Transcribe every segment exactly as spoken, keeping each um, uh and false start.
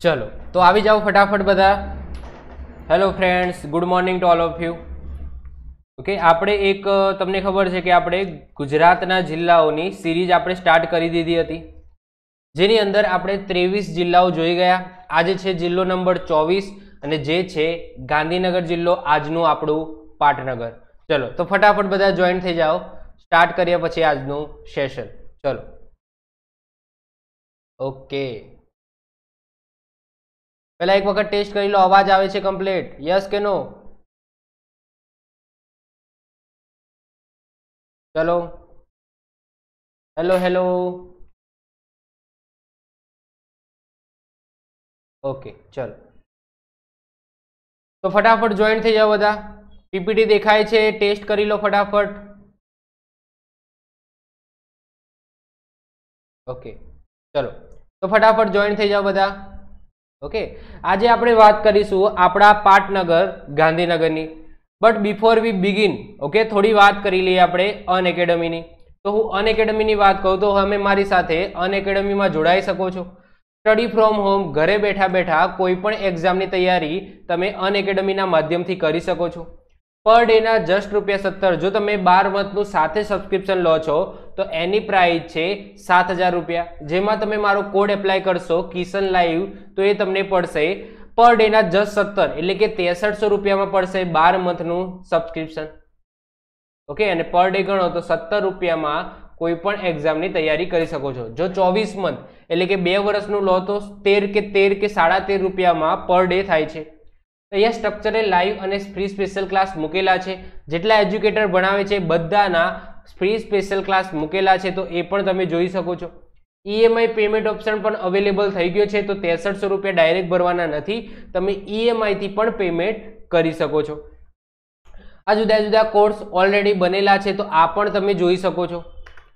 चलो तो આવી જાઓ ફટાફટ બધા। Hello friends, good morning to all of you. Okay, આપણે એક તમને ખબર છે કે આપણે ગુજરાતના જિલ્લાઓની સિરીઝ આપણે સ્ટાર્ટ કરી દીધી હતી, જેની અંદર આપણે ત્રેવીસ જિલ્લાઓ જોઈ ગયા। આજે છે જિલ્લો નંબર ચોવીસ અને જે છે ગાંધીનગર જિલ્લો, આજનું આપણું પાટનગર। ચલો તો ફટાફટ બધા જોઈન થઈ જાઓ, સ્ટાર્ટ કરીએ પછી આજનું સેશન। ચલો ઓકે, पहला एक वक्त टेस्ट कर लो, अवाज आवे छे कम्प्लीट? यस के नो? चलो हेलो हेलो ओके चलो तो फटाफट ज्वाइन थी जाओ बधा। पीपीटी देखाय छे, टेस्ट करी लो फटाफट। ओके चलो तो फटाफट ज्वाइन थी जाओ बधा। Okay okay. आज आपणे बात करीशुं आपणा पाटनगर गांधीनगरनी। But before we begin okay थोड़ी बात करी लीए आपणे अनएकेडमीनी। तो हूँ अनएकेडमीनी बात करूँ तो हमें मारी साथे अनएकेडमी में जोड़ाई सको छो। स्टडी फ्रॉम होम, घरे बैठा बैठा कोईपण एक्जामनी तैयारी तमे अनएकेडमीना माध्यमथी करी सको छो। पर डे ना जस्ट रुपया सत्तर। जो तमे बार मंथनु साथे सब्सक्रिप्शन लो छो तो एनी प्राइस छे सात हज़ार रुपया। जेमां तमे मारो कोड एप्लाय करशो किशन लाइव तो ये तमने पड़शे पर डे ना जस्ट सत्तर एटले के तेसठ सौ रुपया में पड़शे बार मंथनु सब्सक्रिप्शन। ओके, अने पर डे गणो तो सत्तर रुपया में कोईपण एक्जामनी तैयारी करी सको छो। जो चौबीस मंथ एटले के बे वर्षनु लो तो तेर के तेर के साढ़ा तेर रुपया में पर डे थाय छे। अहींया स्ट्रक्चरे लाइव अने फ्री स्पेशल क्लास मुकेला छे। जेटला एज्युकेटर भणावे छे बधाना फ्री स्पेशल क्लास मुकेला छे, तो ए पण तमे जोई सको छो। ईएमआई पेमेंट ऑप्शन पण अवेलेबल थई गयो छे, तो तेसठ सौ रुपया डायरेक्ट भरवाना नथी, तमे ईएमआई थी पण पेमेंट करी सको छो। आ जुदा जुदा कोर्स ऑलरेडी बनेला छे, तो आ पण तमे जोई सको छो।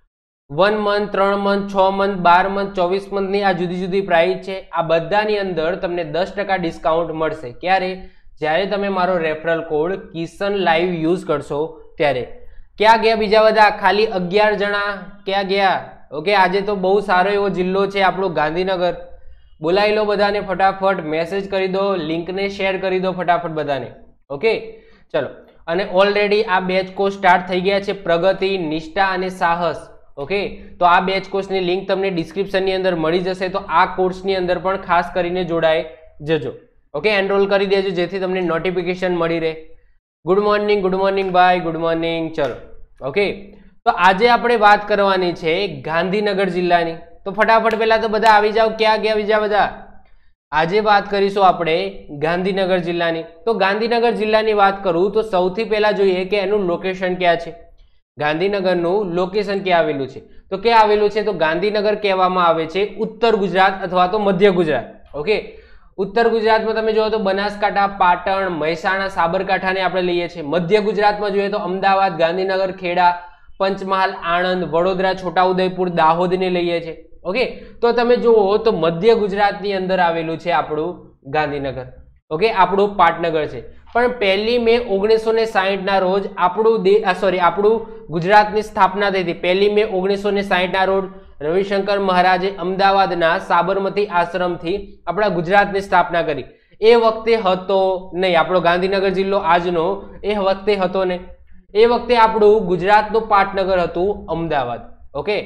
वन मंथ, त्रण मंथ, छ मंथ, बार मंथ, चौबीस मंथ नी आ जुदी जुदी प्राइस छे। आ बधानी अंदर तमने दस टका डिस्काउंट मळशे। क्यारे? ज्यारे तमे मारो referral code Kishan live use करशो त्यारे। क्या गया बीजा बधा? खाली अगियार जना क्या गया? ओके, आजे तो बहुत सारो एवो जिल्लो छे आपणो गांधीनगर। बोलाई लो बधाने फटाफट, मैसेज करी दो, लिंक ने शेर करी दो फटाफट बधाने। ओके चलो, अने ऑलरेडी आ बेच कोर्स स्टार्ट थई गया छे, प्रगति, निष्ठा अने साहस। ओके तो आ बेच कोर्स नी लिंक तमने डिस्क्रिप्शन नी अंदर मळी जशे, तो आ कोर्स नी अंदर पण खास करीने जोडाई जजो। ओके, एनरोल करी देजो जेथी तमने नोटिफिकेशन मळी रहे। गुड मॉर्निंग, गुड मॉर्निंग भाई, गुड मॉर्निंग। चलो ओके, तो आज आपणे बात करवानी छे गांधीनगर जिल्लानी। तो फटाफट पहला तो बधा आवी जाओ। क्या गया बीजा बधा? आजे बात करीशुं आपणे गांधीनगर जिल्लानी। तो गांधीनगर जिल्लानी बात करूं तो सौथी पहला जोईए के एनुं लोकेशन क्या छे। गांधीनगरનું लोकेशन क्या आवेલું છે? तो क्या आवेલું છે? तो गांधीनगर कहेवामां आवे छे उत्तर गुजरात अथवा तो मध्य गुजरात। ओके, उत्तर गुजरात में तमे जोयो तो बनासकांठा, पाटण, महेसाणा, साबरकांठाने आपणे लईए छे। मध्य गुजरात में जोईए तो अमदावाद, गांधीनगर, खेड़ा, पंचमहाल, आणंद, वडोदरा, छोटाउदेपुर, दाहोद ने लईए छे। ओके, तो तमे जोवो तो मध्य गुजरातनी अंदर आवेलुं छे आपणुं गांधीनगर। ओके, आपणुं पाटनगर छे। पण पहली मे ओगनीस सौ साठ ना रोज आपणुं सॉरी आपणुं गुजरातनी स्थापना थई थी। पहली मे ओगनीस सौ साठ ना रोज रविशंकर महाराजे अमदावादना साबरमती आश्रमथी आपणा गुजरातनी स्थापना करी। ए वखते हतो नहीं आपणो गांधीनगर जिल्लो आजनो, ए वखते हतो नहीं। ए वखते आपणुं गुजरातनुं पाटनगर हतुं अमदावाद। ओके,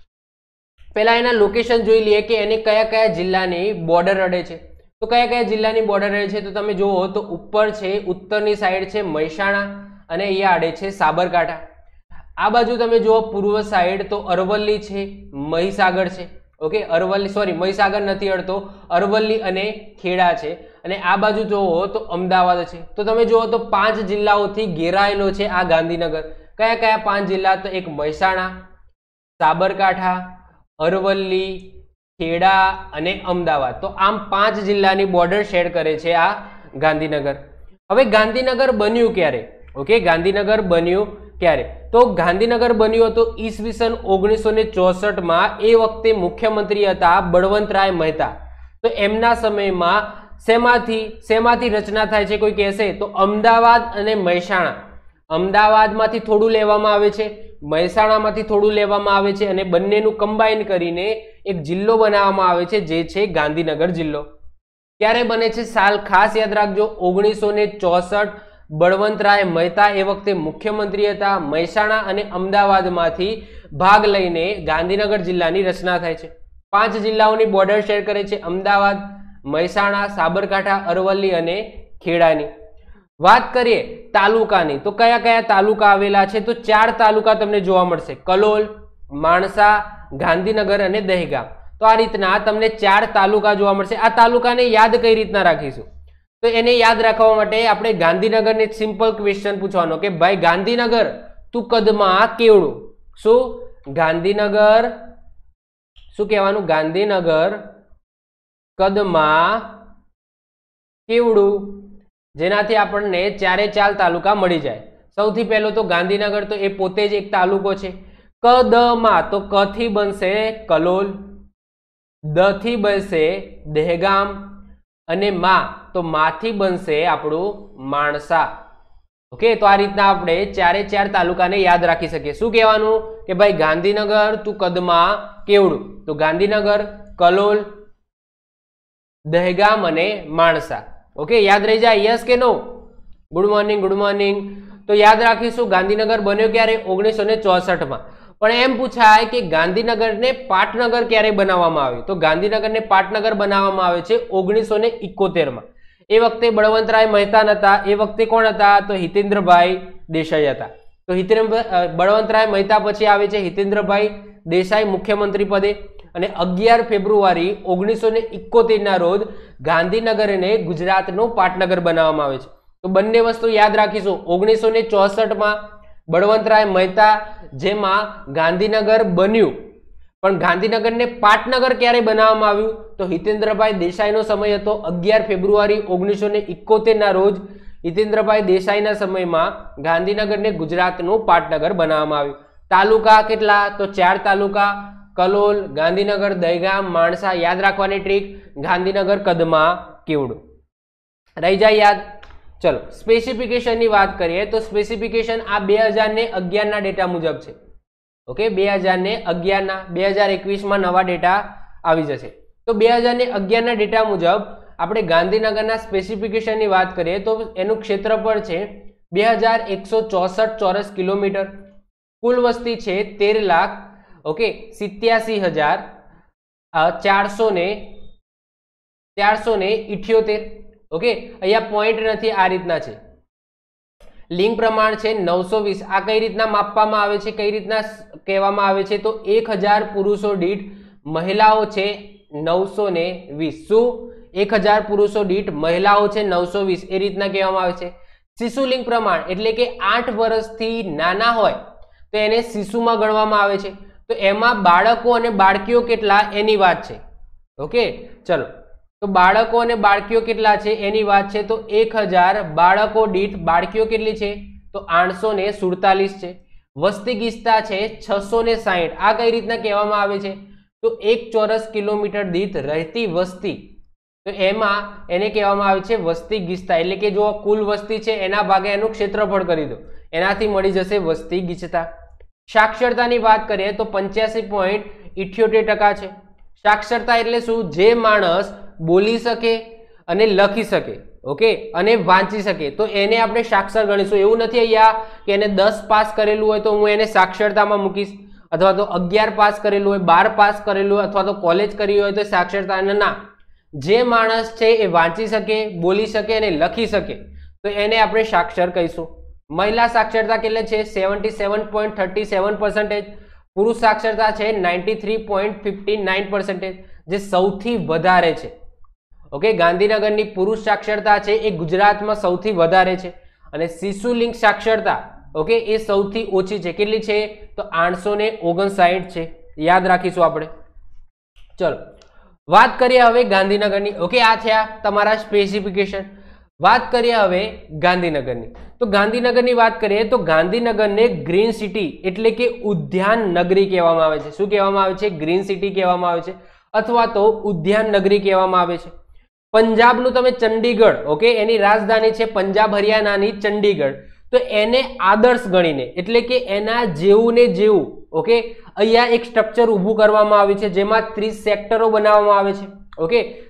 पहला एना लोकेशन जोई लीए के एने कया कया जिल्लानी बॉर्डर अडे छे। तो कया कया जिल्लानी बॉर्डर रहे छे? तो तमे जोवो तो उपर छे उत्तरनी साइड छे महेसाणा अने अहींया आडे छे साबरकांठा। आ बाजू तमे जोवो पूर्व साइड तो अरवल्ली छे, महीसागर छे। ओके, अरवल्ली सॉरी महीसागर नथी अडतो, अरवल्ली अने खेड़ा छे। अने आ बाजू जोवो तो अमदावाद छे। तो तमे जोवो तो पांच जिल्लाओथी घेरायेलो छे आ गांधीनगर। कया कया पांच जिल्ला? तो एक महेसाणा, साबरकांठा, अरवल्ली, खेड़ा अने अमदावाद। तो आम पांच जिल्लानी बॉर्डर शेर करे छे आ गांधीनगर। हवे गांधीनगर बन्युं क्यारे? ओके, गांधीनगर बन्युं क्यारे? तो गांधीनगर बन्युं तो ईसवीसन ओगनीस सौ चौसठ में ए वखते मुख्यमंत्री हता बळवंतराय मेहता। तो एमना समय में सेमाथी सेमाथी रचना थाय छे? कोई कहेशे तो अमदावाद अने महेसाणा। अमदावादमांथी थोडुं लेवामां आवे छे, महेसाणामांथी थोडुं लेवामां आवे छे अने बंनेनुं कम्बाइन करीने एक जिल्लो बनाववामां आवे छे, जे छे गांधीनगर जिल्लो। ક્યારે બને છે સાલ ખાસ યાદ રાખજો ઓગણીસો ને ચોસઠ બળવંતરાય મહેતા એ વખતે મુખ્યમંત્રી હતા. મહેસાણા અને અમદાવાદમાંથી ભાગ લઈને ગાંધીનગર જિલ્લાની રચના થાય છે. પાંચ જિલ્લાઓની બોર્ડર શેર કરે છે, અમદાવાદ, મહેસાણા, સાબરકાંઠા, અરવલ્લી અને ખેડાની. વાત કરીએ તાલુકાની તો કયા કયા તાલુકા આવેલા છે? તો ચાર તાલુકા તમને જોવા મળશે, કલોલ, માણસા, ગાંધીનગર અને દહેગામ. તો આ રીતના તમને ચાર તાલુકા જોવા મળશે. આ તાલુકાને યાદ કઈ રીતના રાખીશું? તો એને યાદ રાખવા માટે આપણે ગાંધીનગરને સિમ્પલ ક્વેશ્ચન પૂછવાનો કે ભાઈ ગાંધીનગર તું કદમાં કેવડું. શું ગાંધીનગર શું કહેવાનું? ગાંધીનગર કદમાં કેવડું, જેનાથી આપણને ચારે ચાર તાલુકા મળી જાય. સૌથી પહેલો તો ગાંધીનગર, તો એ પોતે જ એક તાલુકો છે. કદમાં તો ક થી બનશે કલોલ, દ થી બનશે દહેગામ અને મા તો માથી બનશે આપણું માણસા. ઓકે, તો આ રીતના આપણે ચારે ચાર તાલુકાને યાદ રાખી શકીએ. શું કહેવાનું કે ભાઈ ગાંધીનગર તું કદમાં કેવડું? તો ગાંધીનગર, કલોલ, દહેગામ અને માણસા. ઓકે, યાદ રહી જાય? યસ કે no? Good morning, good morning. તો યાદ રાખીશું ગાંધીનગર બન્યો ક્યારે? ઓગણીસો ને ચોસઠ માં. પણ એમ પૂછાય કે ગાંધીનગરને પાટનગર ક્યારે બનાવવામાં આવ્યું? તો ગાંધીનગરને પાટનગર બનાવવામાં આવે છે ઓગણીસો ને ઇકોતેર માં. એ વખતે બળવંતરાય મહેતા હતા. એ વખતે કોણ હતા? તો હિતેન્દ્રભાઈ દેસાઈ હતા. તો હિતેન્દ્ર બળવંતરાય મહેતા પછી આવે છે હિતેન્દ્રભાઈ દેસાઈ મુખ્યમંત્રી પદે. અને અગિયાર ફેબ્રુઆરી ઓગણીસો ને ઇકોતેર ના રોજ ગાંધીનગરને ગુજરાતનું પાટનગર બનાવવામાં આવે છે. તો બંને વસ્તુ યાદ રાખીશું. ઓગણીસો ને ચોસઠ માં બળવંતરાય મહેતા, જેમાં ગાંધીનગર બન્યું, પણ ગાંધીનગરને પાટનગર ક્યારે બનાવવામાં આવ્યું? તો હિતેન્દ્રભાઈ દેસાઈનો સમય હતો અગિયાર ફેબ્રુઆરી ઓગણીસો ને ઇકોતેર ના રોજ હિતેન્દ્રભાઈ દેસાઈના સમયમાં ગાંધીનગરને ગુજરાતનું પાટનગર બનાવવામાં આવ્યું. તાલુકા કેટલા? તો ચાર તાલુકા, કલોલ, ગાંધીનગર, દહેગામ, માણસા. યાદ રાખવાની ટ્રીક, ગાંધીનગર કદમાં કેવડું. રહી જાય યાદ? ચલો સ્પેસિફિકેશન ની વાત કરીએ તો સ્પેસિફિકેશન આ બે હજાર ને અગિયાર ના ડેટા મુજબ છે. ઓકે, બે હજાર ને અગિયાર ના બે હજાર એકવીસ માં નવા ડેટા આવી જશે. તો બે હજાર ને અગિયાર ના ડેટા મુજબ આપણે ગાંધીનગરના સ્પેસિફિકેશન ની વાત કરીએ તો એનું ક્ષેત્રફળ છે બે હજાર એકસો ચોસઠ ચોરસ કિલોમીટર. કુલ વસ્તી છે તેર લાખ ઓકે સિત્યાસી હજાર ચારસો ને ચારસો ને ઇઠ્યોતેર. ઓકે, અહીંયા પોઈન્ટ નથી, આ રીતના છે. લિંગ પ્રમાણ છે નવસો વીસ. આ કઈ રીતના માપવામાં આવે છે, કઈ રીતના કહેવામાં આવે છે? તો એક હજાર પુરુષો દીઠ મહિલાઓ છે નવસો ને વીસ. શું? એક હજાર પુરુષો દીઠ મહિલાઓ છે નવસો વીસ, એ રીતના કહેવામાં આવે છે. શિશુ લિંગ પ્રમાણ એટલે કે આઠ વર્ષથી નાના હોય તો એને શિશુમાં ગણવામાં આવે છે. તો એમાં બાળકો અને બાળકીઓ કેટલા એની વાત છે. ઓકે, ચલો તો બાળકો અને બાળકીઓ કેટલા છે એની વાત છે. તો એક હજાર બાળકો દીઠ બાળકીઓ કેટલી છે? તો આઠસો ને સુડતાલીસ છે. વસ્તી ગીચતા છે છસો ને સાહીઠ. આ કઈ રીતના કહેવામાં આવે છે? તો એક ચોરસ કિલોમીટર દીઠ રહેતી વસ્તી, તો એમાં એને કહેવામાં આવે છે વસ્તી ગીચતા. એટલે કે જો કુલ વસ્તી છે એના ભાગે એનું ક્ષેત્રફળ કરી દો, એનાથી મળી જશે વસ્તી ગીચતા. સાક્ષરતાની વાત કરીએ તો પંચ્યાસી પોઈન્ટ ઇઠ્યોતેર ટકા છે. સાક્ષરતા એટલે શું? જે માણસ બોલી શકે અને લખી શકે, ઓકે, અને વાંચી શકે, તો એને આપણે સાક્ષર ગણીશું. એવું નથી અહીંયા કે એને દસ પાસ કરેલું હોય તો હું એને સાક્ષરતામાં મૂકીશ, અથવા તો અગિયાર પાસ કરેલું હોય, બાર પાસ કરેલું હોય, અથવા તો કોલેજ કરી હોય તો સાક્ષરતા. ના, જે માણસ છે એ વાંચી શકે, બોલી શકે અને લખી શકે તો એને આપણે સાક્ષર કહીશું. મહિલા સાક્ષરતા કેટલી છે? Seventy seven point thirty seven percentage. પુરુષ સાક્ષરતા છે ninety three point fifty nine percentage, જે સૌથી વધારે છે. ઓકે, ગાંધીનગરની પુરુષ સાક્ષરતા છે એ ગુજરાતમાં સૌથી વધારે છે. અને શિશુ લિંગ સાક્ષરતા ઓકે એ સૌથી ઓછી છે. કેટલી છે? તો આઠસો ને ઓગણસાઠ છે. યાદ રાખીશું આપણે. ચલો વાત કરીએ હવે ગાંધીનગરની. ઓકે, આ થયા તમારા સ્પેસિફિકેશન. વાત કરીએ હવે ગાંધીનગરની. તો ગાંધીનગરની વાત કરીએ તો ગાંધીનગરને ગ્રીન સિટી એટલે કે ઉદ્યાન નગરી કહેવામાં આવે છે. શું કહેવામાં આવે છે? ગ્રીન સિટી કહેવામાં આવે છે, અથવા તો ઉદ્યાન નગરી કહેવામાં આવે છે. પંજાબનું તમે ચંડીગઢ, ઓકે, એની રાજધાની છે પંજાબ હરિયાણાની ચંડીગઢ, તો એને આદર્શ ગણીને એટલે કે એના જેવું ને જેવું ઓકે અહીંયા એક સ્ટ્રક્ચર ઊભું કરવામાં આવ્યું છે, જેમાં ત્રીસ સેક્ટરો બનાવવામાં આવે છે. ઓકે,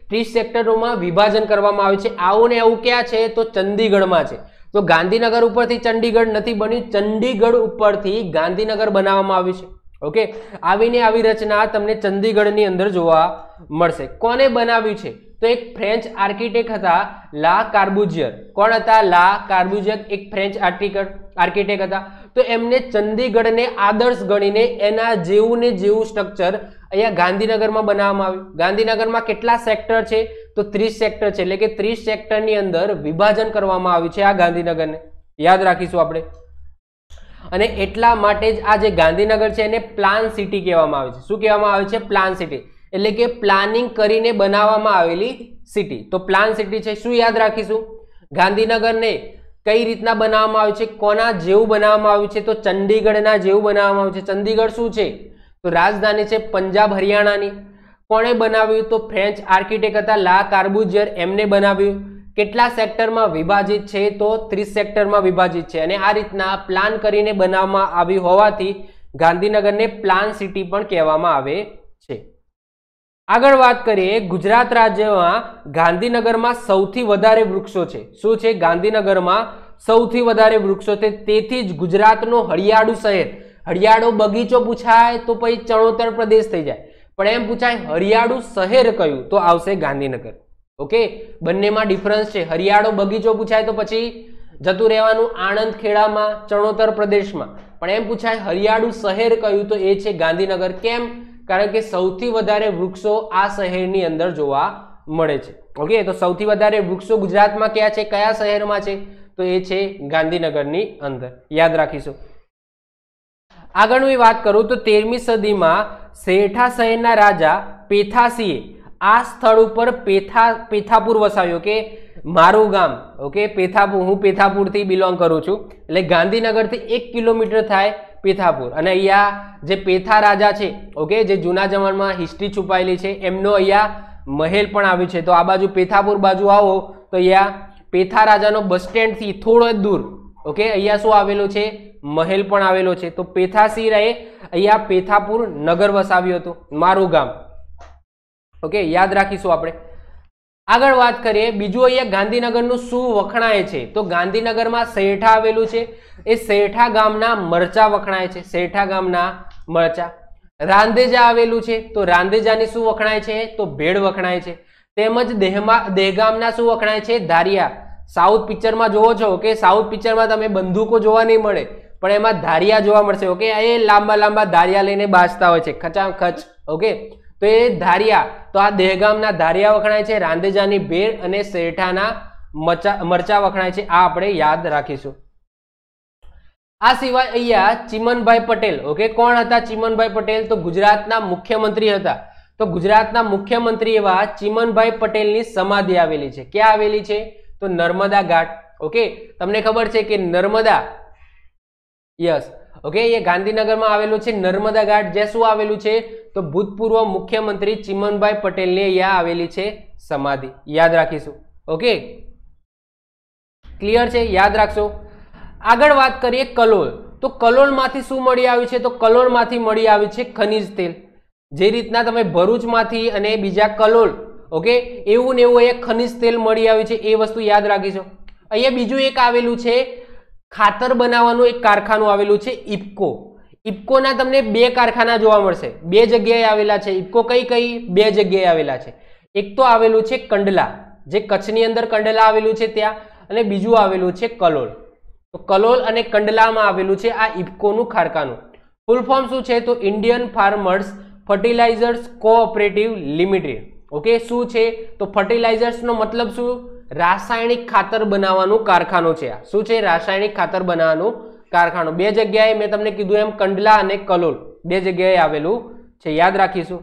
ત્રીસ સેક્ટરોમાં વિભાજન કરવામાં આવ્યું છે. આવું ને આવું ક્યાં છે તો ચંદીગઢમાં છે. તો ગાંધીનગર ઉપરથી ચંડીગઢ નથી બન્યું, ચંડીગઢ ઉપરથી ગાંધીનગર બનાવવામાં આવ્યું છે. ઓકે, આવીને આવી રચના તમને ચંદીગઢની અંદર જોવા મળશે. કોને બનાવ્યું છે તો એક ફ્રેન્ચ આર્કિટેક્ટ હતા લા કાર્બુઝિયર. કોણ હતા? લા કાર્બુઝિયર, એક ફ્રેન્ચ આર્કિટેક્ટ આર્કિટેક્ટ હતા. તો એમને ચંદીગઢને આદર્શ ગણીને એના જેવું ને જેવું સ્ટ્રક્ચર અહીંયા ગાંધીનગરમાં બનાવવામાં આવ્યું. ગાંધીનગરમાં કેટલા સેક્ટર છે તો ત્રીસ સેક્ટર છે, એટલે કે ત્રીસ સેક્ટરની અંદર વિભાજન કરવામાં આવ્યું છે આ ગાંધીનગરને. યાદ રાખીશું આપણે. અને એટલા માટે જ આ જે ગાંધીનગર છે એને પ્લાન સિટી કહેવામાં આવે છે. શું કહેવામાં આવે છે? પ્લાન સિટી, એટલે કે પ્લાનિંગ કરીને બનાવવામાં આવેલી સિટી. તો પ્લાન સિટી છે. શું યાદ રાખીશું? ગાંધીનગરને કઈ રીતના બનાવવામાં આવ્યું છે, કોના જેવું બનાવવામાં આવ્યું છે તો ચંડીગઢના જેવું બનાવવામાં આવ્યું છે. ચંડીગઢ શું છે તો રાજધાની છે પંજાબ હરિયાણાની. કોણે બનાવ્યું તો ફ્રેન્ચ આર્કિટેક્ટ હતા લા કાર્બુઝિયર, એમને બનાવ્યું. કેટલા સેક્ટરમાં વિભાજિત છે તો ત્રીસ સેક્ટરમાં વિભાજિત છે. અને આ રીતના પ્લાન કરીને બનાવવામાં આવ્યું હોવાથી ગાંધીનગરને પ્લાન સિટી પણ કહેવામાં આવે છે. આગળ વાત કરીએ, ગુજરાત રાજ્યમાં ગાંધીનગરમાં સૌથી વધારે વૃક્ષો છે. શું છે? ગાંધીનગરમાં સૌથી વધારે વૃક્ષો છે. તેથી જ ગુજરાતનું હરિયાળું શહેર, હરિયાળો બગીચો પૂછાય તો પછી ચણોતર પ્રદેશ થઈ જાય, પણ એમ પૂછાય હરિયાળું શહેર કયું તો આવશે ગાંધીનગર. ઓકે, બંનેમાં ડિફરન્સ છે. હરિયાળો બગીચો પૂછાય તો પછી જતું રહેવાનું આણંદ ખેડામાં, ચણોતર પ્રદેશમાં, પણ એમ પૂછાય હરિયાળું શહેર કયું તો એ છે ગાંધીનગર. કેમ? કારણ કે સૌથી વધારે વૃક્ષો આ શહેરની અંદર જોવા મળે છે. ઓકે, તો સૌથી વધારે વૃક્ષો ગુજરાતમાં ક્યાં છે, કયા શહેરમાં છે તો એ છે ગાંધીનગરની અંદર. યાદ રાખીશું. આગળની વાત કરું તો તેરમી સદીમાં શેઠા શહેરના રાજા પેથાસિંહે આ સ્થળ ઉપર પેથા પેથાપુર વસાવ્યું કે મારું ગામ. ઓકે, પેથાપુર, હું પેથાપુરથી બિલોંગ કરું છું, એટલે ગાંધીનગરથી એક કિલોમીટર થાય પેથાપુર. અને અહીંયા જે પેથા રાજા છે, ઓકે, જે જૂના જમાનામાં હિસ્ટ્રી છુપાયેલી છે, એમનો અહીંયા મહેલ પણ આવ્યું છે. તો આ બાજુ પેથાપુર બાજુ આવો તો અહીંયા પેથા રાજાનો બસ સ્ટેન્ડથી થોડો જ દૂર, ઓકે, અહીંયા શું આવેલું છે? મહેલ પણ આવેલો છે. તો પેથાસિંહ રહે અહીંયા પેથાપુર નગર વસાવ્યું હતું, મારું ગામ. ઓકે, યાદ રાખીશું આપણે. આગળ વાત કરીએ, બીજું અહીંયા ગાંધીનગરનું શું વખણાય છે તો ગાંધીનગરમાં શેઠા આવેલું છે. એ શેઠા ગામના મરચા વખણાય છે. શેઠા ગામના મરચા. રાંદેજા આવેલું છે તો રાંદેજાની શું વખણાય છે તો ભેળ વખણાય છે. તેમજ દેહમાં દહેગામના શું વખણાય છે? ધારિયા. સાઉથ પિક્ચરમાં જોવો છો કે સાઉથ પિક્ચરમાં તમે બંદૂકો જોવા નહીં મળે, પણ એમાં ધારિયા જોવા મળશે. ઓકે, એ લાંબા લાંબા ધારિયા લઈને બાજતા હોય છે, ખચામ ખચ. ઓકે, તો એ ધારિયા, તો આ દહેગામના ધારિયા વખણાય છે, રાંદેજાની ભેળ અને શેઠાના મરચા મરચા વખણાય છે. આ આપણે યાદ રાખીશું. આ સિવાય અહીંયા ચિમનભાઈ પટેલ, ઓકે, કોણ હતા ચિમનભાઈ પટેલ તો ગુજરાતના મુખ્યમંત્રી હતા. તો ગુજરાતના મુખ્યમંત્રી એવા ચિમનભાઈ પટેલની સમાધિ આવેલી છે. ક્યાં આવેલી છે તો નર્મદા ઘાટ. ઓકે, તમને ખબર છે કે નર્મદા, યસ, ઓકે, એ ગાંધીનગરમાં આવેલું છે નર્મદા ઘાટ. જે શું આવેલું છે તો ભૂતપૂર્વ મુખ્યમંત્રી ચિમનભાઈ પટેલની અહીંયા આવેલી છે સમાધિ. યાદ રાખીશું. ઓકે, ક્લિયર છે? યાદ રાખશો. આગળ વાત કરીએ કલોલ. તો કલોલમાંથી શું મળી આવ્યું છે તો કલોલમાંથી મળી આવ્યું છે ખનિજ તેલ. જે રીતના તમે ભરૂચમાંથી અને બીજા કલોલ, ઓકે, એવું ને એવું એક ખનિજ તેલ મળી આવ્યું છે, એ વસ્તુ યાદ રાખીશું. અહીંયા બીજું એક આવેલું છે ખાતર બનાવવાનું એક કારખાનું આવેલું છે ઇફકો. ઇફકોના તમને બે કારખાના જોવા મળશે, બે જગ્યાએ આવેલા છે. ઇફકો કઈ કઈ બે જગ્યાએ આવેલા છે? એક તો આવેલું છે કંડલા, જે કચ્છની અંદર કંડલા આવેલું છે ત્યાં, અને બીજું આવેલું છે કલોલ. તો કલોલ અને કંડલામાં આવેલું છે આ ઇફકોનું કારખાનું. ફૂલ ફોર્મ શું છે તો Indian farmers fertilizers cooperative limited. Okay, શું છે તો ફર્ટિલાઇઝર્સનો મતલબ શું? રાસાયણિક ખાતર બનાવવાનું કારખાનું છે. આ શું છે? રાસાયણિક ખાતર બનાવવાનું કારખાનું. બે જગ્યાએ મેં તમને કીધું એમ કંડલા અને કલોલ બે જગ્યાએ આવેલું છે. યાદ રાખીશું.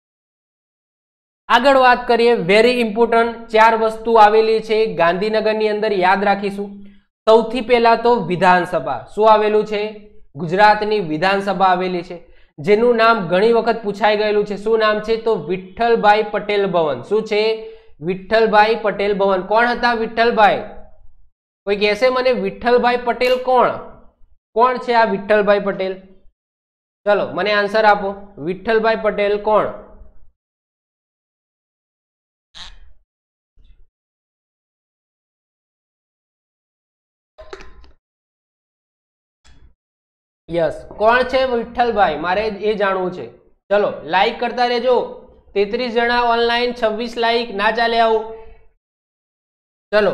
આગળ વાત કરીએ, વેરી ઇમ્પોર્ટન્ટ ચાર વસ્તુ આવેલી છે ગાંધીનગરની અંદર, યાદ રાખીશું. સૌથી પહેલા તો વિધાનસભા. શું આવેલું છે? ગુજરાતની વિધાનસભા આવેલી છે, જેનું નામ ઘણી વખત પૂછાઈ ગયેલું છે. શું નામ છે તો વિઠ્ઠલભાઈ પટેલ ભવન. શું છે? વિઠ્ઠલભાઈ પટેલ ભવન. કોણ હતા વિઠ્ઠલભાઈ? કોઈ કહેશે મને વિઠ્ઠલભાઈ પટેલ કોણ કોણ છે આ વિઠ્ઠલભાઈ પટેલ? ચલો મને આન્સર આપો. વિઠ્ઠલભાઈ પટેલ કોણ? यस, कोण छे विठ्ठलभाई? मारे ए जाणवुं छे। चलो लाइक करता रहेजो। तेतरीस जना ऑनलाइन, छब्बीस लाइक, ना चाले आवुं। चलो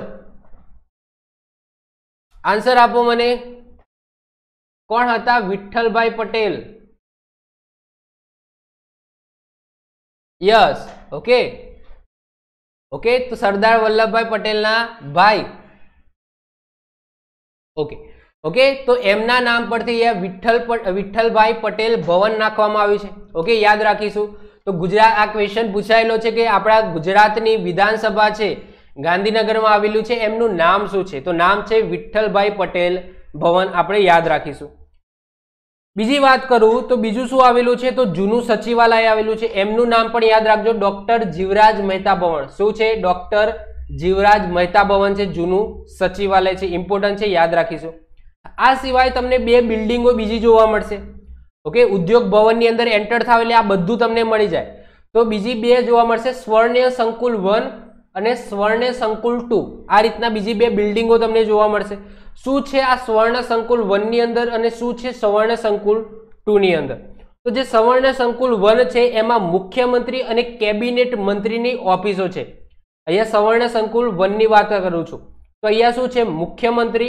आंसर आपो मने। कोण हता Vithalbhai Patel? Yes, okay okay, तो सरदार वल्लभभाई पटेल ना भाई। ओके ओके, तो एमना नाम परथी ये विठ्ठल विठ्ठलभाई पटेल भवन नाखवामां आव्युं छे। ओके, याद राखीशुं। तो गुजरात आ क्वेश्चन पूछायेलो छे कि आपणा गुजरातनी विधानसभा छे गांधीनगरमां आवेलुं छे, एमनुं नाम शुं छे? तो नाम छे विठ्ठलभाई पटेल भवन। आपणे याद राखीशुं। बीजी बात करूं तो बीजू शुं आवेलुं छे? तो जूનું सचिवालय आवेलुं छे, एमनुं नाम पण याद राखजो, डॉक्टर जीवराज मेहता भवन। शुं छे? डॉक्टर जीवराज मेहता भवन छे, जूનું सचिवालय छे, इम्पोर्टન્ટ छे, याद राखीशुं। आ सिवाय तमने बे बिल्डिंगो बीजी जोवा मळशे। ओके, उद्योग भवन नी अंदर एंटर थाव એટલે આ બધું તમને મળી જાય। તો બીજી બે જોવા મળશે, સ્વર્ણ્ય સંકુલ वन અને સ્વર્ણ્ય સંકુલ टू। આ રીતના બીજી બે બિલ્ડિંગો તમને જોવા મળશે। શું છે આ સ્વર્ણ સંકુલ वन ની અંદર અને શું છે સ્વર્ણ સંકુલ टू ની અંદર? તો જે સ્વર્ણ સંકુલ वन છે એમાં મુખ્યમંત્રી અને કેબિનેટ મંત્રીની ઓફિસો છે। અહીંયા સ્વર્ણ સંકુલ वन ની વાત કરું છું। તો અહીંયા શું છે? મુખ્યમંત્રી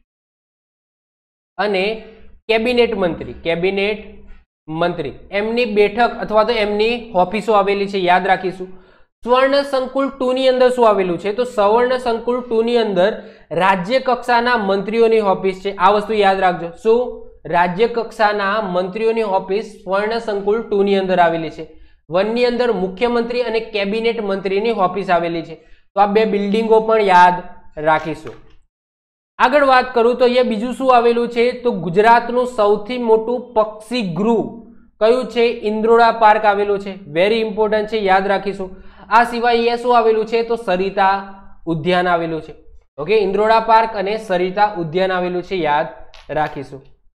અને કેબિનેટ મંત્રી, કેબિનેટ મંત્રી એમની બેઠક અથવા તો એમની ઓફિસો આવેલી છે, યાદ રાખીશું। स्वर्ण संकुल टू नी अंदर शुं आवेलुं छे? तो स्वर्ण संकुल टू नी अंदर राज्य कक्षाना मंत्रीओनी ऑफिस छे। आ वस्तु याद राखजो। शुं? राज्य कक्षाना मंत्रीओनी ऑफिस स्वर्ण संकुल टू नी अंदर आवेली छे। वन नी अंदर मुख्यमंत्री अने केबिनेट मंत्रीनी ऑफिस आवेली छे। तो आ बे बिल्डिंगो पण याद राखीशुं। आगळ वात करूं तो अहींया बीजुं शुं आवेलुं छे? तो गुजरातनुं सौथी मोटुं पक्षी गृह कयुं छे? इंद्रोड़ा पार्क आवेलुं छे। वेरी इम्पोर्टન્ટ छे, याद राखीशुं। आ सिवाय अहींया शुं आवेलुं छे? तो सरिता उद्यान आवेलुं छे। ओके, इंद्रोड़ा पार्क अने सरिता उद्यान आवेलुं छे, याद राखीशुं।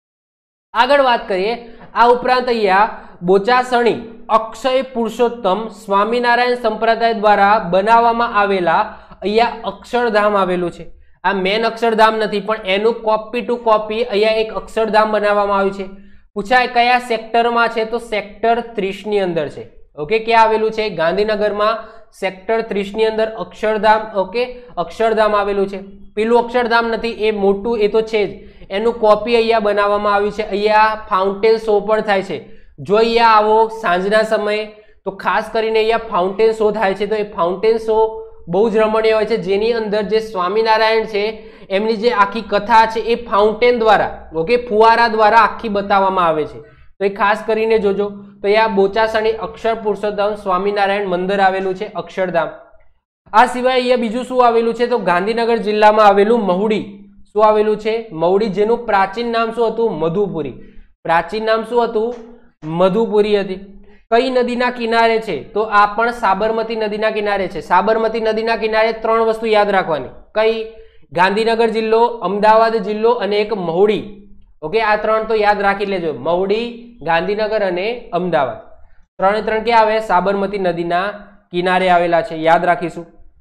आगळ वात करीए। आ उपरांत अहींया बोचासणी अक्षय पुरुषोत्तम स्वामीनारायण संप्रदाय द्वारा बनाववामां आवेला अहींया अक्षरधाम आवेलुं छे। आ मेन अक्षरधाम नहीं पण एनु कॉपी टू कॉपी अहींया एक अक्षरधाम बनाववामां आव्युं छे। पूछाय कया सेक्टर में छे? तो सेक्टर तीस नी अंदर छे। ओके, क्या आवेलुं छे? गांधीनगर में सेक्टर तीस नी अंदर अक्षरधाम। ओके, अक्षरधाम आवेलुं छे। पेलुं अक्षरधाम नहीं, ए मोटुं ए तो छे ज, एनु कॉपी अहींया बनाववामां आव्युं छे। अहींया फाउंटेन शो पण थाय छे। जो अहींया आवो सांजना समये तो खास करीने अहींया फाउंटेन शो थाय छे। तो ए फाउंटेन शो बहु ज रमणीय होय छे, जेनी अंदर जे स्वामीनारायण छे एमनी जे आखी कथा छे ए फाउंटेन द्वारा, ओके, फुवारा द्वारा आखी बताववामां आवे छे। तो ए खास करीने जोजो। तो या बोचासणी अक्षर पुरुषोत्तम स्वामीनारायण मंदिर आवेलुं छे, अक्षरधाम। आ सिवाय अहींया बीजुं शुं आवेलुं छे? तो गांधीनगर जिल्लामां आवेलुं महुडी। शुं आवेलुं छे? महुडी, जेनुं प्राचीन नाम शुं हतुं? मधुपुरी। प्राचीन नाम शुं हतुं? मधुपुरी हती। कई नदीना किनारे छे? तो आ पण साबरमती नदीना किनारे छे। साबरमती नदीना किनारे त्रण वस्तु याद राखवानी। कई? गांधीनगर जिल्लो, अमदावाद जिल्लो अने एक महुडी। ओके, आ त्रण तो याद राखी लेजो, महुडी, गांधीनगर अने अमदावाद। त्रण त्रण क्या आवे? साबरमती नदीना किनारे आवेला छे, याद राखीशुं।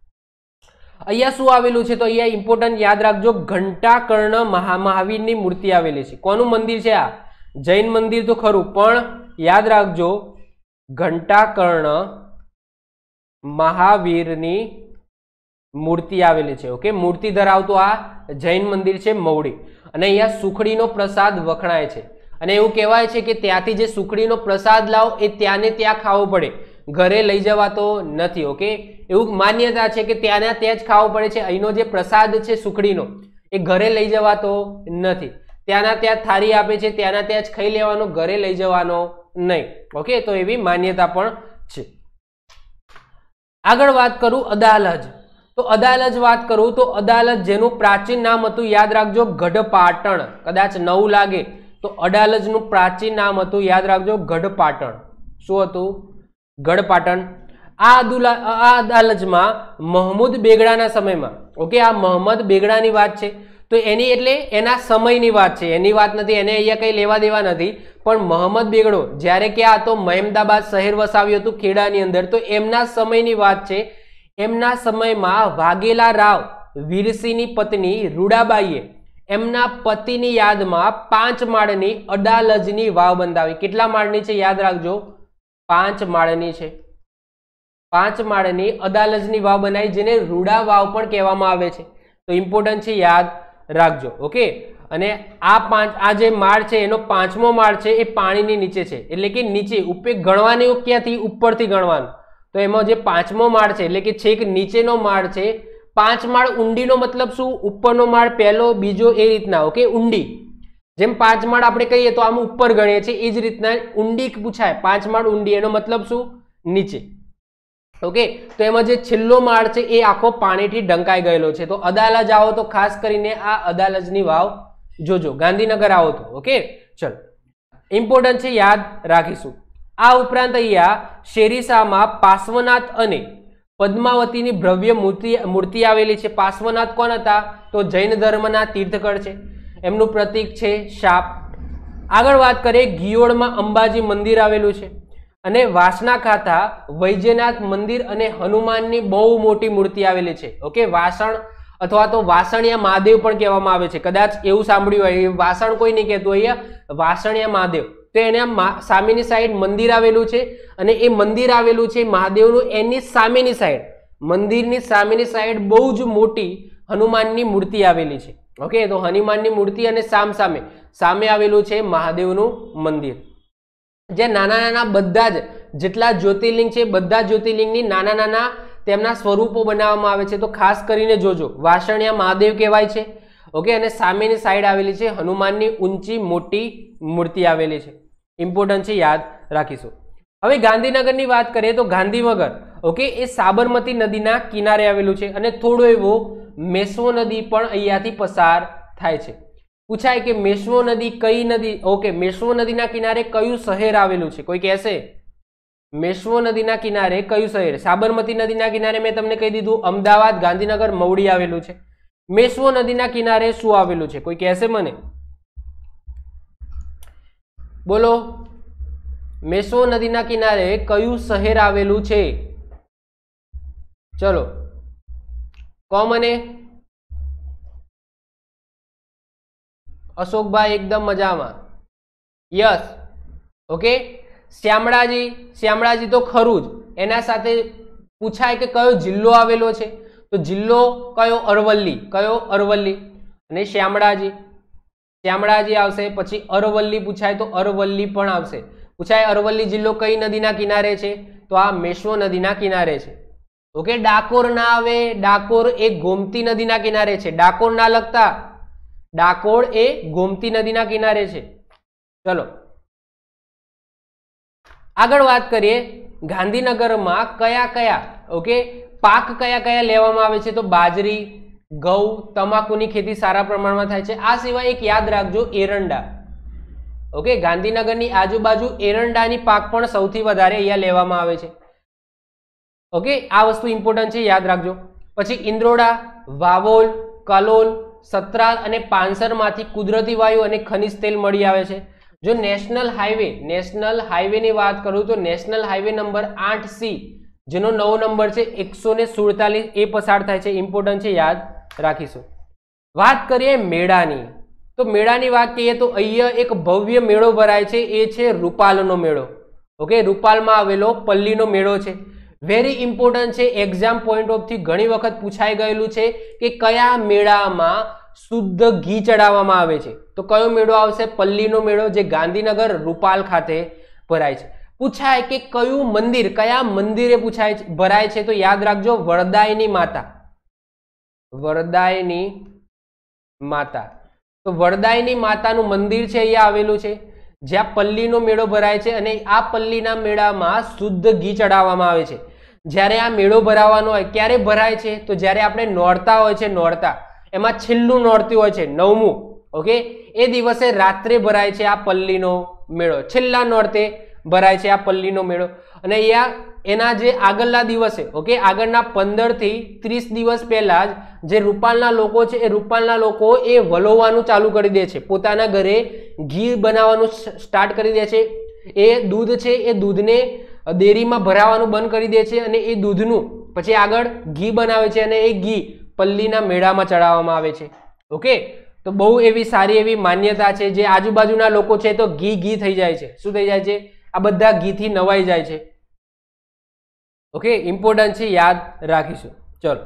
अहींया शुं आवेलुं छे? तो अहींया इम्पोर्टન્ટ याद राखजो, घंटाकर्ण महा महावीरनी मूर्ति आवेली छे। कोनुं मंदिर छे आ? जैन मंदिर तो खरुं, पण याद राखजो घंटाकर्ण महावीरनी मूर्ति आवेली छे। ओके, मूर्ति धरावतो आ जैन मंदिर छे महुडी। अने अहींया सुखडीनो प्रसाद वखणाय छे। अने एवुं कहेवाय छे के त्यांथी जे सुखडीनो प्रसाद लाव ए त्याने त्यां खावो पड़े, घरे लई जवातो नथी। ओके, एवुं मान्यता छे के त्याने त्यां ज खावो पड़े छे। અહીંનો જે પ્રસાદ છે સુખડીનો એ ઘરે લઈ જવાતો નથી। ત્યાંના ત્યાં થાળી આપે છે, ત્યાંના ત્યાં જ ખાઈ લેવાનો, ઘરે લઈ જવાનો નહીં। ઓકે, તો એવી માન્યતા પણ છે। આગળ વાત કરું અદાલજ। तो अदालज बात करूं तो अदालज जेनु प्राचीन नाम हतुं, याद राखजो गढ़पाटण। कदाच नवुं लागे तो अडालजनु प्राचीन नाम हतुं, याद राखजो गढ़पाटण। शुं हतुं? गढ़पाटण। आ अदालजमां महमूद बेगड़ाना समयमां, ओके, आ महमद बेगड़ानी वात छे। तो एनी एटले एना समयनी वात छे, एनी वात नथी, एने अहींया कंई लेवा देवा नथी। पण महमद बेगड़ो ज्यारे के आ तो महेमदाबाद शहेर वसाव्युं हतुं खेडानी अंदर, तो एमना समयनी वात छे। एमना समय में वाघेला राव वीरसिंहनी पत्नी रूडाबाईए એમના પતિની યાદમાં પાંચ માળની અડાલજની વાવ બંધાવી. કેટલા માળની છે યાદ રાખજો, પાંચ માળની છે. પાંચ માળની અડાલજની વાવ બનાવી, જેને રૂડા વાવ પણ કહેવામાં આવે છે. તો ઇમ્પોર્ટન્ટ છે, યાદ રાખજો. ઓકે, અને આ પાંચ આ જે માળ છે એનો પાંચમો માળ છે એ પાણીની નીચે છે, એટલે કે નીચે. ઉપર ગણવાની ક્યાંથી? ઉપરથી ગણવાનું. તો એમાં જે પાંચમો માળ છે એટલે કે છેક નીચેનો માળ છે. પાંચ માળ ઊંડીનો મતલબ શું? ઉપરનો માળ પહેલો, બીજો, એ રીતના. ઓકે, ઊંડી. જેમ પાંચ માળ આપણે કહીએ તો આમ ઉપર ગણીએ છીએ, એ જ રીતના ઊંડી પૂછાય. પાંચ માળ ઊંડી, એનો મતલબ શું? નીચે. ઓકે, તો એમાં જે છેલ્લો માળ છે એ આખો પાણીથી ઢંકાઈ ગયેલો છે. તો અડાલજ આવો તો ખાસ કરીને આ અડાલજની વાવ જોજો, ગાંધીનગર આવો તો. ઓકે, ચલો, ઇમ્પોર્ટન્ટ છે, યાદ રાખીશું. આ ઉપરાંત અહીંયા શેરીસામાં પાર્શ્વનાથ અને પદ્માવતીની ભવ્ય મૂર્તિ મૂર્તિ આવેલી છે. પાર્શ્વનાથ કોણ હતા? તો જૈન ધર્મના તીર્થકર છે. એમનું પ્રતીક છે સાપ. આગળ વાત કરીએ, ગિયોડમાં અંબાજી મંદિર આવેલું છે, અને વાસણા ખાતા વૈજ્યનાથ મંદિર અને હનુમાનની બહુ મોટી મૂર્તિ આવેલી છે. ઓકે, વાસણ અથવા તો વાસણિયા મહાદેવ પણ કહેવામાં આવે છે. કદાચ એવું સાંભળ્યું હોય, વાસણ કોઈ નહીં કહેતું, અહીંયા વાસણિયા મહાદેવ. તો એના સામેની સાઈડ મંદિર આવેલું છે, અને એ મંદિર આવેલું છે મહાદેવનું, એની સામેની સાઈડ, મંદિરની સામેની સાઈડ બહુ જ મોટી હનુમાનની મૂર્તિ આવેલી છે. ઓકે, તો હનુમાનની મૂર્તિ અને સામ સામે સામે આવેલું છે મહાદેવનું મંદિર. જે નાના નાના બધા જ જેટલા જ્યોતિર્લિંગ છે, બધા જ્યોતિર્લિંગની નાના નાના તેમના સ્વરૂપો બનાવવામાં આવે છે. તો ખાસ કરીને જોજો, વાસણિયા મહાદેવ કહેવાય છે. ઓકે, અને સામેની સાઈડ આવેલી છે હનુમાનની ઊંચી મોટી મૂર્તિ આવેલી છે. ઇમ્પોર્ટન્ટ છે, યાદ રાખીશું. હવે ગાંધીનગરની વાત કરીએ તો ગાંધીનગર, ઓકે, એ સાબરમતી નદીના કિનારે આવેલું છે, અને થોડો એવો મેશ્વો નદી પણ અહીંયાથી પસાર થાય છે. પૂછાય કે મેશ્વો નદી કઈ નદી? ઓકે, મેશ્વો નદીના કિનારે કયું શહેર આવેલું છે? કોઈ કહેશે? મેશ્વો નદીના કિનારે કયું શહેર? સાબરમતી નદીના કિનારે મેં તમને કહી દીધું, અમદાવાદ, ગાંધીનગર, મવડી આવેલું છે. મેશ્વો નદીના કિનારે શું આવેલું છે? કોઈ કહેશે મને? બોલો, મેશ્વો નદીના કિનારે કયું શહેર આવેલું છે? ચલો, કહો મને. અશોકભાઈ એકદમ મજામાં, યસ. ઓકે, શ્યામળાજી, શ્યામળાજી તો ખરું જ. એના સાથે પૂછાય કે કયો જિલ્લો આવેલો છે? તો જિલ્લો કયો? અરવલ્લી. કયો? અરવલ્લી. અને શ્યામળાજી, શ્યામળાજી આવશે. પછી અરવલ્લી પૂછાય તો અરવલ્લી પણ આવશે. પૂછાય અરવલ્લી જિલ્લો કઈ નદીના કિનારે છે? તો આ મેશ્વો નદીના કિનારે છે. ઓકે, ડાકોર ના આવે. ડાકોર એ ગોમતી નદીના કિનારે છે. ડાકોર ના લગતા, ડાકોર એ ગોમતી નદીના કિનારે છે. ચલો આગળ વાત કરીએ, ગાંધીનગરમાં કયા કયા ઓકે પાક કયા કયા લેવામાં આવે છે? તો બાજરી, ઘઉં, તમાકુની ખેતી સારા પ્રમાણમાં થાય છે. આ સિવાય એક યાદ રાખજો, એરંડા. ઓકે, ગાંધીનગરની આજુબાજુ એરંડાની પાક પણ સૌથી વધારે અહીંયા લેવામાં આવે છે. ઓકે, આ વસ્તુ ઇમ્પોર્ટન્ટ છે, યાદ રાખજો. પછી ઇન્દ્રોડા, વાવોલ, કલોલ, સતરાલ અને પાંસરમાંથી કુદરતી વાયુ અને ખનિજ તેલ મળી આવે છે. જો નેશનલ હાઈવે નેશનલ હાઈવે ની વાત કરું તો નેશનલ હાઈવે નંબર આઠ સી, જેનો નવો નંબર છે એકસો ને સુડતાલીસ, એ પસાર થાય છે. ઇમ્પોર્ટન્ટ છે, યાદ રાખીશું. વાત કરીએ મેળાની, તો મેળાની વાત કહીએ તો અહીંયા એક ભવ્ય મેળો ભરાય છે, એ છે રૂપાલનો મેળો. ઓકે, રૂપાલમાં આવેલો પલ્લીનો મેળો છે. વેરી ઇમ્પોર્ટન્ટ છે, એક્ઝામ પોઈન્ટ ઓફ થી ઘણી વખત પૂછાઈ ગયેલું છે કે કયા મેળામાં શુદ્ધ ઘી ચડાવવામાં આવે છે. તો કયો મેળો આવશે? પલ્લીનો મેળો, જે ગાંધીનગર રૂપાલ ખાતે ભરાય છે. પૂછાય કે કયું મંદિર, કયા મંદિરે પૂછાય ભરાય છે? તો યાદ રાખજો, વરદાયની માતા. વરદાયની માતા. તો વરદાયની માતાનું મંદિર છે, અહીંયા આવેલું છે, જ્યાં પલ્લીનો મેળો ભરાય છે. અને આ પલ્લીના મેળામાં શુદ્ધ ઘી ચડાવવામાં આવે છે. જ્યારે આ મેળો ભરાવાનો હોય, ક્યારે ભરાય છે? તો જ્યારે આપણે નોરતા હોય છે, નોરતા એમાં છેલ્લું નોરતું હોય છે, નવમું. ઓકે, એ દિવસે રાત્રે ભરાય છે આ પલ્લીનો મેળો. છેલ્લા નોરતે ભરાય છે આ પલ્લીનો મેળો. અને અહીંયા એના જે આગળના દિવસે, ઓકે, આગળના પંદર થી ત્રીસ દિવસ પહેલા જ જે રૂપાલના લોકો છે, એ રૂપાલના લોકો એ વલોવાનું ચાલુ કરી દે છે. પોતાના ઘરે ઘી બનાવવાનું સ્ટાર્ટ કરી દે છે. એ દૂધ છે, એ દૂધને ડેરીમાં ભરાવાનું બંધ કરી દે છે, અને એ દૂધનું પછી આગળ ઘી બનાવે છે, અને એ ઘી પલ્લીના મેળામાં ચડાવવામાં આવે છે. ઓકે, તો બહુ એવી સારી એવી માન્યતા છે, જે આજુબાજુના લોકો છે તો ઘી ઘી થઈ જાય છે. શું થઈ જાય છે? આ બધા ઘીથી નવાઈ જાય છે. ઓકે, ઇમ્પોર્ટન્ટ છે, યાદ રાખીશું. ચલો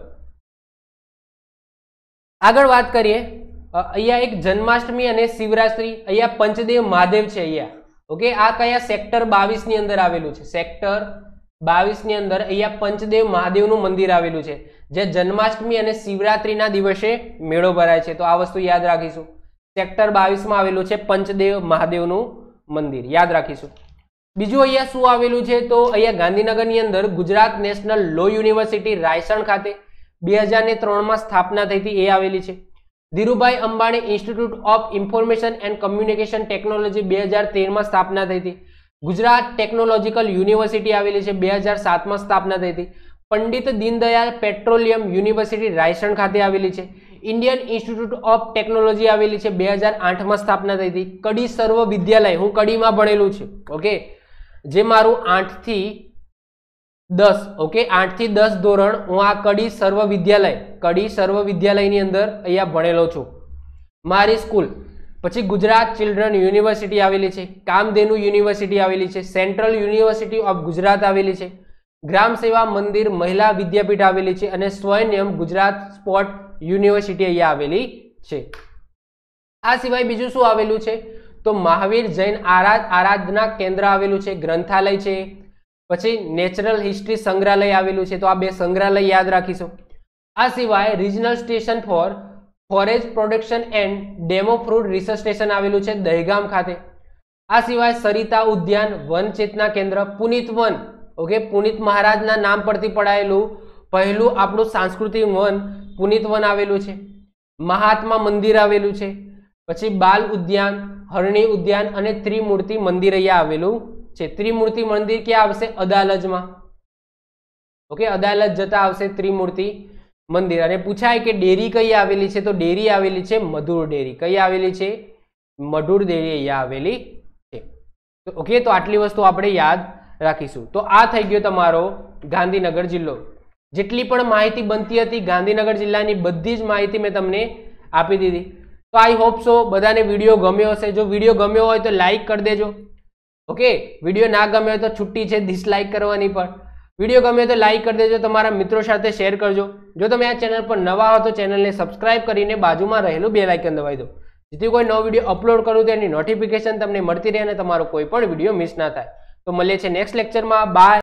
આગળ વાત કરીએ. અહીંયા એક જન્માષ્ટમી અને શિવરાત્રી, અહીંયા પંચદેવ મહાદેવ છે અહીંયા. ઓકે, આ કયા સેક્ટર બાવીસ ની અંદર આવેલું છે? સેક્ટર બાવીસ ની અંદર અહીંયા પંચદેવ મહાદેવનું મંદિર આવેલું છે, જે જન્માષ્ટમી અને શિવરાત્રીના દિવસે મેળો ભરાય છે. તો આ વસ્તુ યાદ રાખીશું. સેક્ટર બાવીસ માં આવેલું છે પંચદેવ મહાદેવનું મંદિર, યાદ રાખીશું. બીજું અહીંયા શું આવેલું છે? તો અહીંયા ગાંધીનગરની અંદર Gujarat national law university Raysan ખાતે બે હજાર ને ત્રણ માં સ્થાપના થઈ હતી, એ આવેલી છે. Dhirubhai Ambani institute of information and communication technology બે હજાર તેર માં સ્થાપના થઈ હતી. ગુજરાત ટેકનોલોજીકલ યુનિવર્સિટી આવેલી છે, બે હજાર સાત માં સ્થાપના થઈ હતી. પંડિત દીનદયાળ પેટ્રોલિયમ યુનિવર્સિટી રાયસણ ખાતે આવેલી છે. ઇન્ડિયન ઇન્સ્ટિટ્યૂટ ઓફ ટેકનોલોજી આવેલી છે, બે હજાર આઠ માં સ્થાપના થઈ હતી. કડી સર્વ વિદ્યાલય, હું કડીમાં ભણેલું છું. ઓકે, જે મારું આઠ થી દસ, ઓકે, આઠ થી દસ ધોરણ હું આ કડી સર્વ વિદ્યાલય કડી સર્વ વિદ્યાલયની અંદર અહીંયા ભણેલો છું, મારી સ્કૂલ. પછી ગુજરાત ચિલ્ડ્રન યુનિવર્સિટી આવેલી છે, કામધેનુ યુનિવર્સિટી આવેલી છે, સેન્ટ્રલ યુનિવર્સિટી ઓફ ગુજરાત આવેલી છે, ગ્રામ સેવા મંદિર મહિલા વિદ્યાપીઠ આવેલી છે, અને સ્વયં ગુજરાત સ્પોર્ટ યુનિવર્સિટી અહીંયા આવેલી છે. આ સિવાય બીજું શું આવેલું છે? તો મહાવીર જૈન આરાધના કેન્દ્ર આવેલું છે, ગ્રંથાલય છે, પછી નેચરલ હિસ્ટ્રી સંગ્રહાલય આવેલું છે. તો આ બે સંગ્રહાલય યાદ રાખીશું. આ સિવાય regional station for forage production and demo fruit research station આવેલું છે દહેગામ ખાતે. આ સિવાય સરિતા ઉદ્યાન વન ચેતના કેન્દ્ર, પુનિત વન, ઓકે, પુનિત મહારાજના નામ પરથી પડાયેલું પહેલું આપણું સાંસ્કૃતિક વન પુનિત વન આવેલું છે. મહાત્મા મંદિર આવેલું છે. પછી બાલ ઉદ્યાન, હરણી ઉદ્યાન અને ત્રિમૂર્તિ મંદિર અહીંયા આવેલું છે. ત્રિમૂર્તિ મંદિર ક્યાં આવશે? અદાલજમાં. ઓકે, અદાલજ જતા આવશે ત્રિમૂર્તિ મંદિર. અને પૂછાય કે ડેરી કઈ આવેલી છે? તો ડેરી આવેલી છે મધુર ડેરી. કઈ આવેલી છે? મધુર ડેરી અહીંયા આવેલી છે. ઓકે, તો આટલી વસ્તુ આપણે યાદ રાખીશું. તો આ થઈ ગયો તમારો ગાંધીનગર જિલ્લો. જેટલી પણ માહિતી બનતી હતી ગાંધીનગર જિલ્લાની બધી જ માહિતી મેં તમને આપી દીધી. તો આઈ હોપ સો બધાને વિડીયો ગમ્યો હશે. જો વિડીયો ગમ્યો હોય તો લાઈક કરી દેજો. ઓકે, વિડીયો ના ગમ્યો હોય તો છુટ્ટી છે ડિસલાઈક કરવાની, પણ વિડીયો ગમે તો લાઈક કરી દેજો, તમારા મિત્રો સાથે શેર કરજો. જો તમે આ ચેનલ પર નવા હો તો ચેનલને સબસ્ક્રાઇબ કરીને બાજુમાં રહેલું બેલ આઇકન દબાવી દો, જેથી કોઈ નવો વિડીયો અપલોડ કરું તો એની નોટિફિકેશન તમને મળતી રહે અને તમારો કોઈ પણ વિડીયો મિસ ના થાય. તો મળીએ છીએ નેક્સ્ટ લેક્ચરમાં. બાય.